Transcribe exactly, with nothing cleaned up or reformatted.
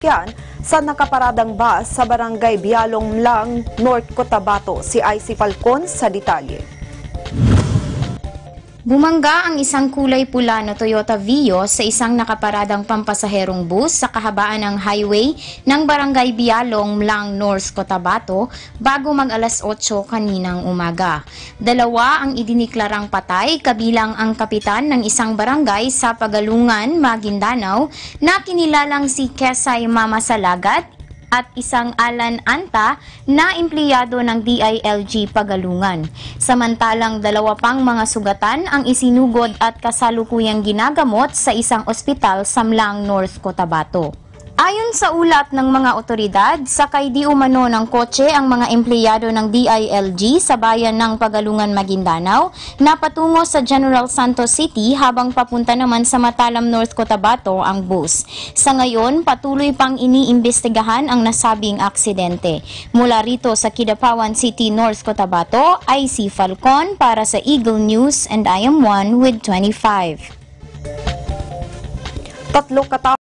sasakyan sa nakaparadang bus sa barangay Bialong Mlang, North Cotabato. Si Icy Falcon sa detalye. Bumangga ang isang kulay pula na Toyota Vios sa isang nakaparadang pampasaherong bus sa kahabaan ng highway ng barangay Bialong, Mlang, North Cotabato bago mag alas otso kaninang umaga. Dalawa ang idiniklarang patay kabilang ang kapitan ng isang barangay sa Pagalungan, Maguindanao na kinilalang si Kesay Mama Salagat at isang Alan Anta na empleyado ng D I L G Pagalungan. Samantalang dalawa pang mga sugatan ang isinugod at kasalukuyang ginagamot sa isang ospital sa Mlang, North Cotabato. Ayon sa ulat ng mga otoridad, sakay di umano ng kotse ang mga empleyado ng D I L G sa bayan ng Pagalungan, Maguindanao na patungo sa General Santos City habang papunta naman sa Matalam, North Cotabato ang bus. Sa ngayon, patuloy pang iniimbestigahan ang nasabing aksidente. Mula rito sa Kidapawan City, North Cotabato, Icy Falcon para sa Eagle News and I am one with twenty-five. Tatlo katao